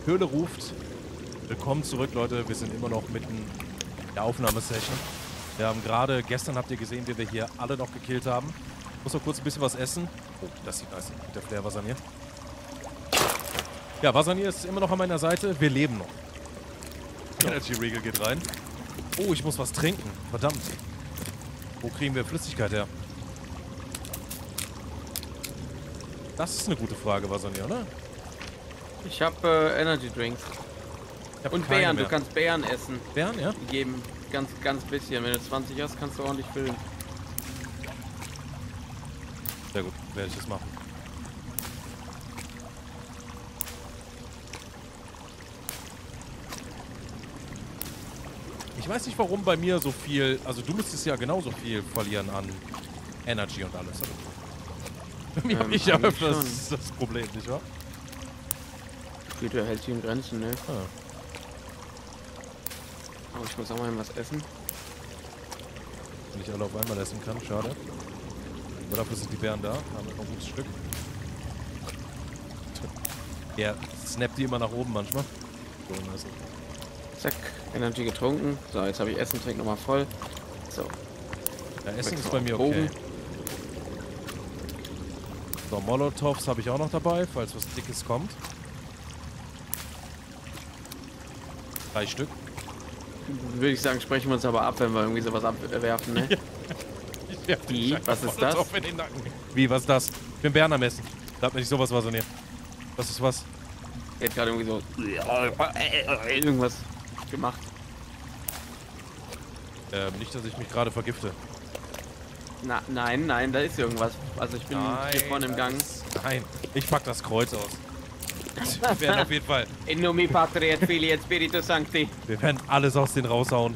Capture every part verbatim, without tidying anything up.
Höhle ruft. Willkommen zurück, Leute. Wir sind immer noch mitten in der Aufnahmesession. Wir haben gerade, gestern habt ihr gesehen, wie wir hier alle noch gekillt haben. Ich muss noch kurz ein bisschen was essen. Oh, das sieht nice aus. Der Flair Vasanier. Ja, Vasanier ist immer noch an meiner Seite. Wir leben noch. Ja. Energy Regal geht rein. Oh, ich muss was trinken. Verdammt. Wo kriegen wir Flüssigkeit her? Das ist eine gute Frage, Vasanier, oder? Ich hab äh, Energy Drinks. Ich hab Und keine Beeren, mehr. du kannst Beeren essen. Beeren, ja? Die geben ganz, ganz bisschen. Wenn du zwanzig hast, kannst du ordentlich füllen. Sehr gut, werde ich das machen. Ich weiß nicht, warum bei mir so viel... Also du müsstest ja genauso viel verlieren an Energy und alles, oder? Bei mir Ähm, hab ich ja eigentlich öfters schon. das Problem, nicht wahr? Geht ja, hält sich in Grenzen, ne? Ah. Aber ich muss auch mal was essen. Wenn ich alle auf einmal essen kann, schade. Aber dafür sind die Bären da, haben wir noch ein gutes Stück. Er snappt die immer nach oben manchmal. So, nice. Zack, Energy getrunken. So, jetzt habe ich Essen, trink nochmal voll. So. Ja, Essen Wechsel ist bei auf mir okay. Bogen. So, Molotovs habe ich auch noch dabei, falls was Dickes kommt. Drei Stück. Würde ich sagen, sprechen wir uns aber ab, wenn wir irgendwie sowas abwerfen, ne? Ja. Ich werf den Wie? Scheiß Was ist Molotov das? in den Nacken. Wie, was ist das? Ich bin Bären am Essen. Da hat mir nicht sowas was an ihr. Das ist was. Er hat gerade irgendwie so irgendwas gemacht. Ähm, nicht, dass ich mich gerade vergifte. Na, nein, nein, da ist irgendwas. Also ich bin hier vorne im Gang. das- Nein, ich pack das Kreuz aus. Wir werden auf jeden Fall. In nome Patri et Filii et Spiritus Sancti. Wir werden alles aus denen raushauen.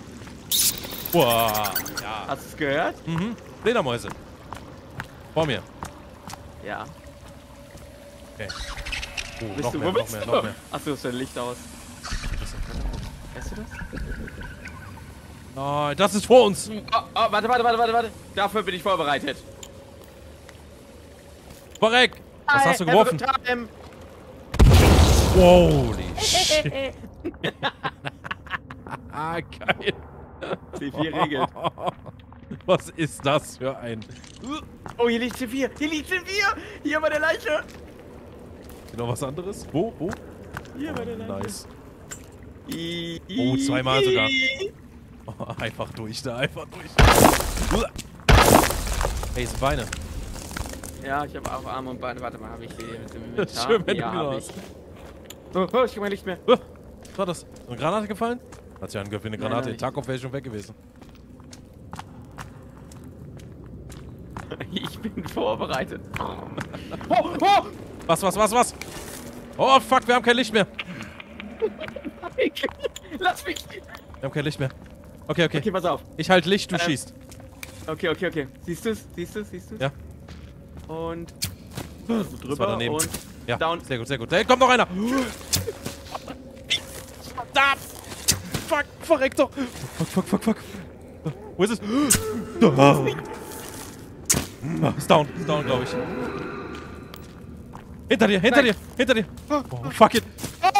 Boah, ja. Hast du es gehört? Mhm. Fledermäuse. Vor mir. Ja. Okay. Oh, Bist noch du, mehr, wo noch bist mehr, du? noch mehr. Achso, ist dein Licht aus. Weißt du das? Nein, das ist vor uns. Oh, oh, warte, warte, warte, warte, warte. Dafür bin ich vorbereitet. Verreck. Was hast du geworfen? Time. Holy shit. Ah, geil. C vier regelt. Was ist das für ein... Oh, hier liegt C vier. Hier liegt C vier. Hier bei der Leiche. Noch was anderes? Wo? Wo? Hier bei der Leiche. Nice. Oh, zweimal sogar. Oh, einfach durch da, einfach durch. Hey, sind Beine. Ja, ich habe auch Arme und Beine. Warte mal, habe ich die mit dem Inventar? Schön, wenn ja, du wieder hab hast. ich. Oh, oh, ich krieg mein Licht mehr. Oh, was war das? Eine Granate gefallen? Hat sich angehört wie eine Nein, Granate. nein. Tarkov wäre schon weg gewesen. Ich bin vorbereitet. Oh, oh! Was, was, was, was? Oh, fuck, wir haben kein Licht mehr. Lass mich! Wir haben kein Licht mehr. Okay, okay. Okay, pass auf. Ich halte Licht, du Ähm, schießt. Okay, okay, okay. Siehst du's? Siehst du's? Siehst du's? Ja. Und Das war drüber daneben. und Ja, down. sehr gut, sehr gut. Da kommt noch einer. Da! Fuck, verreck doch. Fuck, fuck, fuck, fuck. Wo ist es? Da. Ist down, ist down, glaube ich. Hinter dir, hinter dir, hinter dir. Oh, fuck it.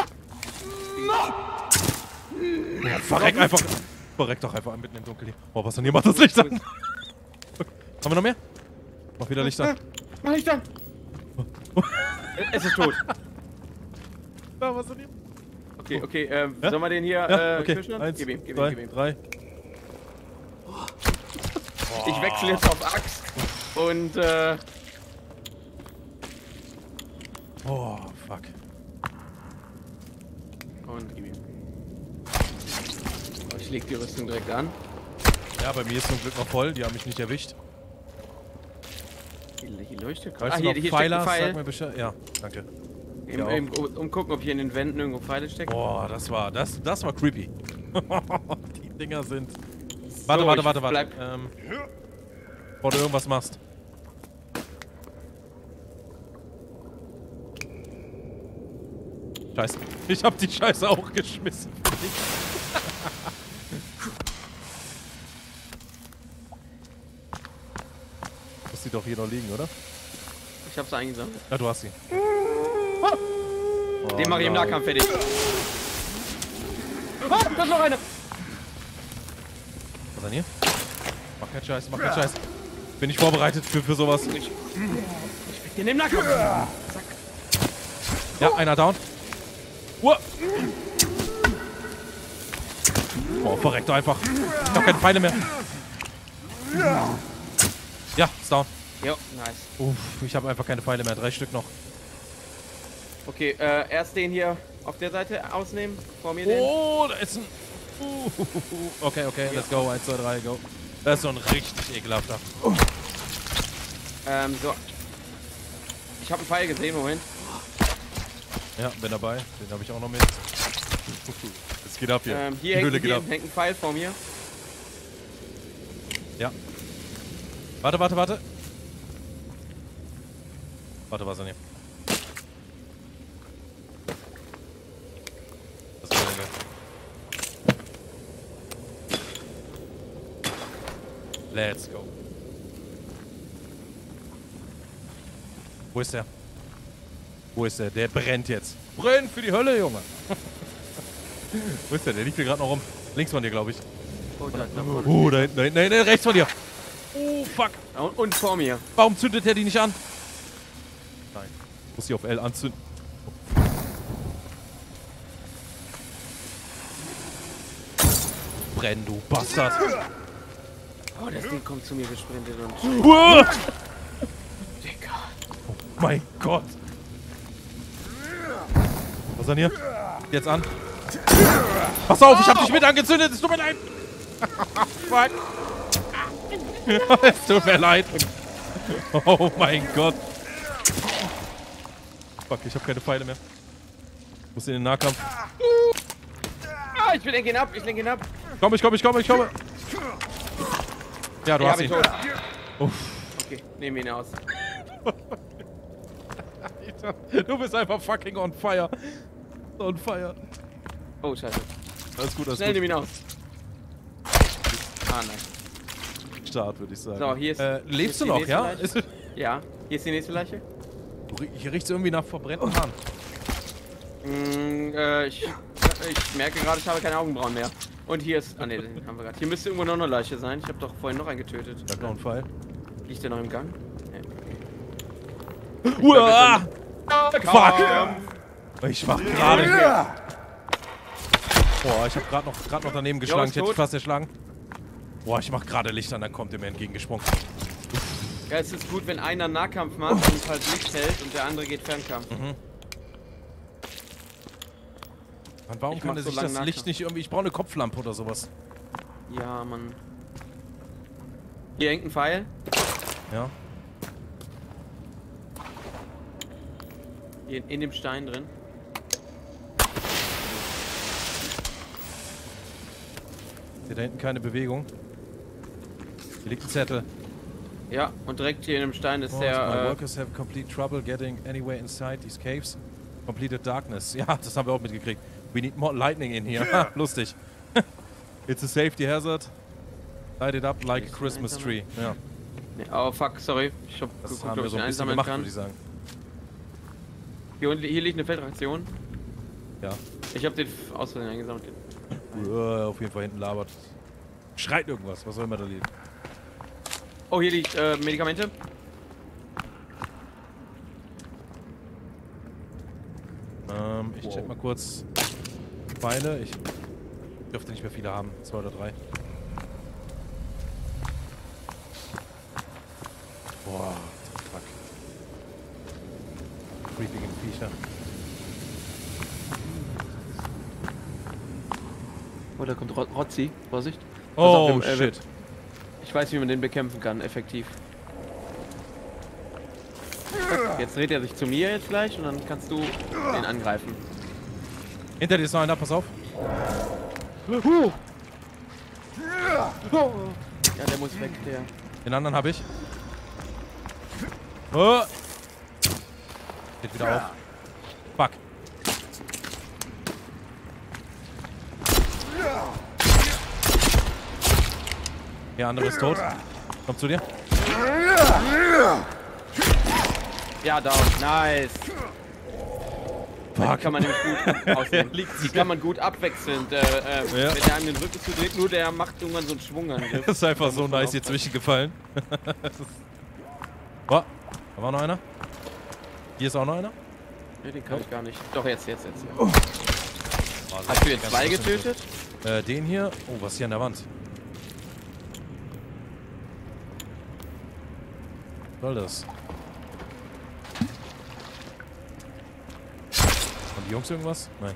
Oh, verreck einfach. Verreck doch einfach mitten im Dunkeln hier. Oh, was denn hier? Macht das Licht an. Okay. Haben wir noch mehr? Mach wieder Licht an. Mach Licht an! Es ist tot. Da, was denn hier? Okay, okay, ähm, Ja? sollen wir den hier Ja, äh, okay. küssen? Eins, Gib ihm, gib ihm, zwei, gib ihm. drei. Ich wechsle jetzt auf Axt und äh, Oh, fuck. und gib ihm. Oh, ich leg die Rüstung direkt an. Ja, bei mir ist zum Glück noch voll. Die haben mich nicht erwischt. Die, die leuchtet Falls Ah, du hier, noch hier Pfeile steckt hast, ein sag Pfeil. mir Bescheid. Ja, danke. Im, Ja, im, um gucken, ob hier in den Wänden irgendwo Pfeile stecken. Boah, das war, das, das war creepy. Die Dinger sind... Warte, So, warte, ich warte, warte. bleib- Ähm, bevor du irgendwas machst. Scheiße. Ich hab die Scheiße auch geschmissen. Muss die doch hier noch liegen, oder? Ich hab's eingesammelt. Ja, du hast sie. Oh, Den mache ich im no. Nahkampf fertig. Ah, da ist noch einer. Was ist denn hier? Mach keinen Scheiß, mach keinen Scheiß. Bin ich vorbereitet für, für sowas. Ich, ich bin im Nahkampf. Zack. Ja, einer down. Uah. Boah, verreckt einfach. Ich hab keine Pfeile mehr. Ja, ist down. Jo, nice. Uff, ich habe einfach keine Pfeile mehr. Drei Stück noch. Okay, äh, erst den hier auf der Seite ausnehmen. Vor mir den. Oh, da ist ein... Uh, okay, okay, let's go. Eins, zwei, drei, go. Das ist so ein richtig ekelhafter. Ähm, so. Ich habe einen Pfeil gesehen, Moment. Ja, bin dabei. Den habe ich auch noch mit. Es geht ab hier. Ähm, hier Die hängt, Höhle geht hier ab. hängt ein Pfeil vor mir. Ja. Warte, warte, warte. Warte, was ist denn hier? Was ist denn hier? Let's go. Wo ist der? Wo ist der? Der brennt jetzt. Brennt für die Hölle, Junge. Wo ist der? Der liegt hier gerade noch rum. Links von dir, glaube ich. Oh, da, da, vorne. Oh, da hinten, da hinten, da hinten, rechts von dir. Oh, fuck. Und, und vor mir. Warum zündet er die nicht an? Nein. Muss sie auf L anzünden. Brenn, du Bastard. Oh, das Ding kommt zu mir gesprintet und... Uah! Digga. Oh mein Gott. Was ist denn hier? Jetzt an. Pass auf, ich hab dich mit angezündet. Es tut mir leid. Fuck. Es tut mir leid. Oh mein Gott. Fuck, ich hab keine Pfeile mehr. Ich muss in den Nahkampf. Ah, ich lenke ihn ab, ich lenke ihn ab. Komm, ich komme, ich komme, ich komme. Ja, du Ja, hast hab ich ihn. tot. Uff. Okay, nehmen ihn aus. Alter, du bist einfach fucking on fire. On fire. Oh, scheiße. Alles gut, alles Schnell, nimm gut. ihn aus. Ah, nein. Start, würde ich sagen. So, hier ist- Äh, hier lebst ist du die noch, nächste ja? Leiche. Ist, Ja, hier ist die nächste Leiche. hier riecht es irgendwie nach verbrennten Haaren. Mm, äh, ich, ich merke gerade, ich habe keine Augenbrauen mehr. Und hier ist... Ah, ne, den haben wir gerade. Hier müsste irgendwo noch eine Leiche sein. Ich habe doch vorhin noch einen getötet. Da noch ein Pfeil. Liegt der noch im Gang? Uah! Fuck! Fuck! Ich mach gerade. Boah, ich hab gerade noch, grad noch daneben geschlagen. ist Ich hätte tot. dich fast erschlagen. Boah, ich mach gerade Licht an, dann kommt er mir entgegengesprungen. Ja, es ist gut, wenn einer Nahkampf macht und halt Licht hält und der andere geht Fernkampf. Mhm. Mann, warum Ich kann mach er so sich lange das Nahkampf. Licht nicht irgendwie... Ich brauche eine Kopflampe oder sowas. Ja, Mann. Hier hängt ein Pfeil. Ja. Hier in dem Stein drin. Hier da hinten keine Bewegung. Hier liegt ein Zettel. Ja, und direkt hier in dem Stein ist Oh, my der... Äh, workers have complete trouble getting anywhere inside these caves. Completed darkness. Ja, das haben wir auch mitgekriegt. We need more lightning in here. Ha, lustig. It's a safety hazard. Light it up like a Ist Christmas ein tree. Ja, nee, oh, fuck, sorry. Ich hab das geguckt, haben ob wir ich so den ein bisschen einsammeln gemacht, kann. würde ich sagen. Hier, unten- hier liegt eine Feldraktion. Ja. Ich hab den aus Versehen eingesammelt. Uah, auf jeden Fall hinten labert. Schreit irgendwas. Was soll immer da liegen? Oh, hier liegt äh, Medikamente. Ähm, ich Wow. check mal kurz Pfeile. Ich dürfte nicht mehr viele haben. Zwei oder drei. Boah, fuck. Creepige Viecher. Oh, da kommt Ro Rotzi. Vorsicht. Oh, Pass auf, wir- äh, shit. Ich weiß, wie man den bekämpfen kann, effektiv. Jetzt dreht er sich zu mir jetzt gleich und dann kannst du den angreifen. Hinter dir ist noch einer, pass auf. Ja, der muss weg, der. Den anderen habe ich. Oh. Geht wieder auf. Fuck. Der andere ist tot. Komm zu dir. Ja, down. Nice. fuck. Die kann man nämlich gut ausnehmen. Die kann man gut abwechseln. Äh, äh, Ja. Wenn der einem den Rücken zudreht, nur der macht irgendwann so einen Schwungangriff. Das ist einfach Da so muss man nice hier aufpassen. zwischengefallen. Oh, da war noch einer. Hier ist auch noch einer. Nee, den kann ich gar nicht. Doch, jetzt, jetzt, jetzt. Oh. Hast du jetzt zwei getötet? Äh, den hier. Oh, was ist hier an der Wand? Was soll das? Haben die Jungs irgendwas? Nein.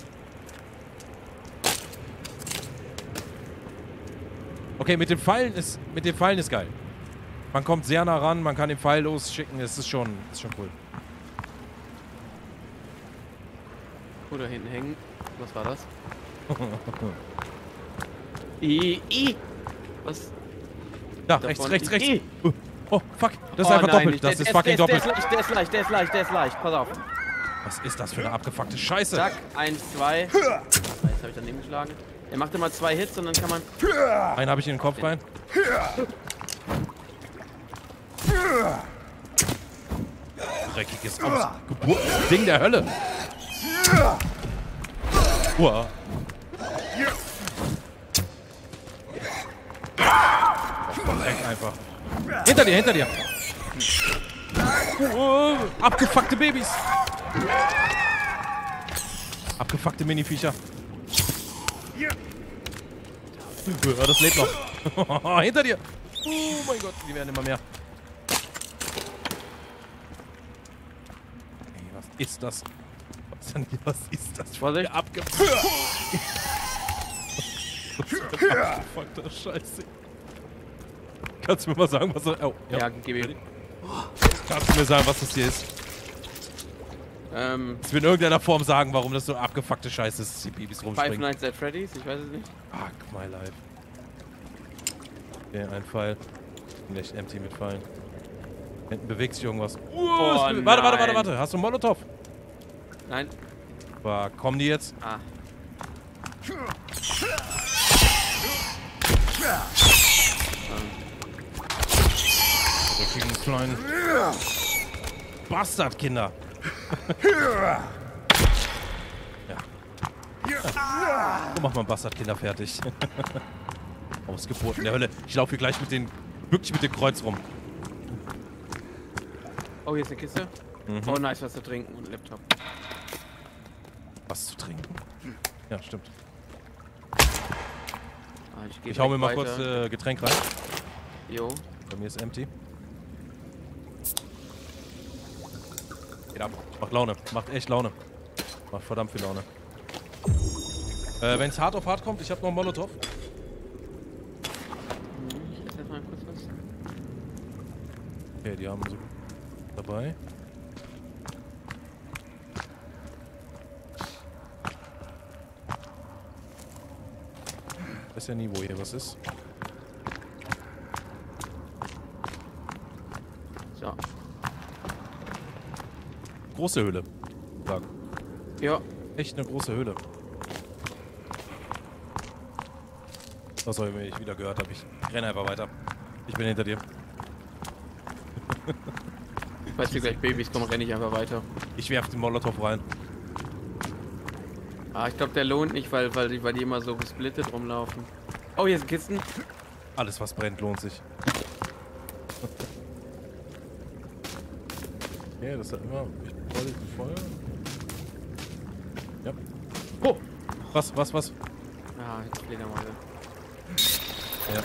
Okay, mit dem Pfeilen ist, mit dem Pfeilen ist geil. Man kommt sehr nah ran, man kann den Pfeil losschicken, es ist schon, ist schon cool. Oh, da hinten hängen. Was war das? I, I. Was? Da, Da rechts, vorne rechts, die- rechts. I. Uh, Oh, fuck. Das ist Oh, einfach nein, doppelt. nicht. Das Der- ist der fucking der doppelt. Der ist, leicht, der ist leicht, der ist leicht, der ist leicht. Pass auf. Was ist das für eine abgefuckte Scheiße? Zack, eins, zwei. Jetzt habe ich daneben geschlagen. Er macht immer zwei Hits und dann kann man. Einen habe ich in den Kopf rein. Dreckiges Geburtsding der Hölle. Uah. Dreck einfach. Hinter dir, hinter dir. Oh, abgefuckte Babys. Abgefuckte Miniviecher. Ja, das lebt noch. Hinter dir. Oh mein Gott, die werden immer mehr. Ey, was ist das? Was, denn, was ist das? Vorsicht. Abgefuckte abgefuckter Scheiße. Kannst du mir mal sagen, was das... Oh, Ja, gebe ich. Kannst du mir sagen, was das hier ist? Ähm, Kannst du mir in irgendeiner Form sagen, warum das so abgefuckte Scheiße ist, dass die Babys Five rumspringen? Nights at Freddy's, ich weiß es nicht. Fuck my life. Okay, ein Pfeil. Ich bin echt empty mit Pfeilen. Hinten bewegt sich irgendwas. Oh, Oh, warte, warte, warte, nein. warte. Hast du einen Molotov? Nein. Fuck, kommen die jetzt? Ah. Dreckigen kleinen Bastardkinder. Ja. So macht man Bastardkinder fertig. Ausgeburten der Hölle. Ich laufe hier gleich mit den, wirklich mit dem Kreuz rum. Oh, hier ist eine Kiste. Mhm. Oh, nice, was zu trinken und ein Laptop. Was zu trinken? Ja, stimmt. Ah, ich geh Ich hau mir direkt mal kurz weiter. äh, Getränk rein. Jo. Bei mir ist empty. Geht ab. Macht Laune. Macht echt Laune. Macht verdammt viel Laune. Äh, wenn es hart auf hart kommt, ich habe noch einen Molotov. Ich esse jetzt mal kurz was. Okay, die haben so dabei. Ich weiß ja nie, wo hier was ist. So. Große Höhle. Sagen. Ja. Echt eine große Höhle. Das soll ich wieder gehört habe. Ich renne einfach weiter. Ich bin hinter dir. Falls hier gleich Babys kommen, renne ich einfach weiter. Ich werf den Molotov rein. Ah, ich glaube, der lohnt nicht, weil, weil, die, weil die immer so gesplittet rumlaufen. Oh, hier sind Kisten. Alles, was brennt, lohnt sich. Okay, das hat immer echt voll Feuer. Ja. Oh! Was, was, was? Ah, jetzt Fledermäuse. Ja.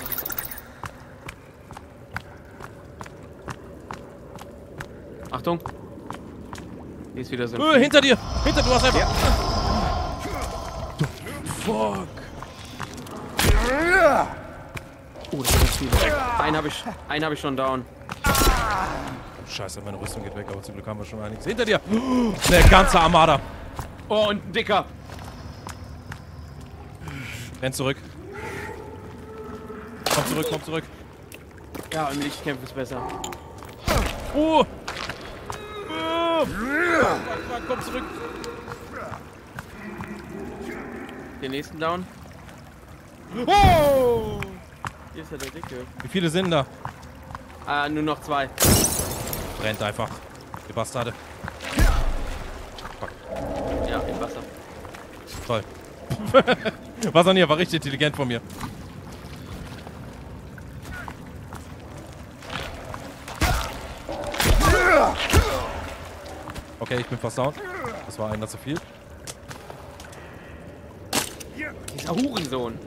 Achtung! Hier ist wieder so ein. Äh, hinter dir! Hinter, du hast einfach... Ja. Fuck! Oh, das sind viele. Einen habe ich, einen hab ich schon down. Scheiße, meine Rüstung geht weg, aber zum Glück haben wir schon einiges. Hinter dir! Eine ganze Armada! Oh, und ein dicker. Renn zurück. Komm zurück, komm zurück. Ja, und ich kämpfe es besser. Oh! Oh! Fuck, fuck, komm zurück! Den nächsten down. Oh! Hier ist ja der dicke. Wie viele sind da? Ah, nur noch zwei. Brennt einfach. Die Bastarde. Fuck. Toll. Was an hier? War richtig intelligent von mir. Okay, ich bin fast down. Das war einer zu viel. Dieser Hurensohn.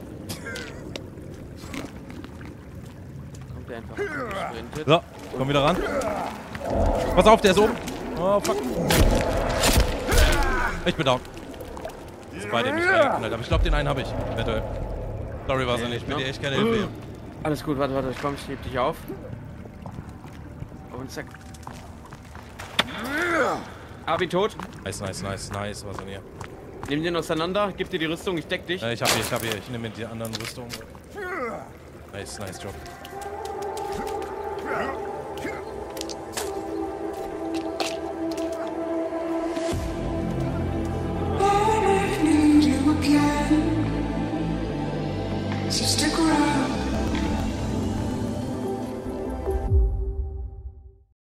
Kommt der einfach gesprintet. So, komm wieder ran. Pass auf, der ist oben. Oh, fuck. Ich bin down. Das beide nicht reingeknallt, aber ich glaube, den einen habe ich. Eventuell. Sorry, war es nicht. Ich bin dir echt keine Hilfe hier. Alles gut, warte, warte, ich komm, ich heb dich auf. Und zack. Abi tot. Nice, nice, nice, nice. Was denn hier? Nimm den auseinander, gib dir die Rüstung, ich deck dich. Äh, ich hab hier, ich hab hier. Ich nehme die anderen Rüstungen. Nice, nice Job. So stick around.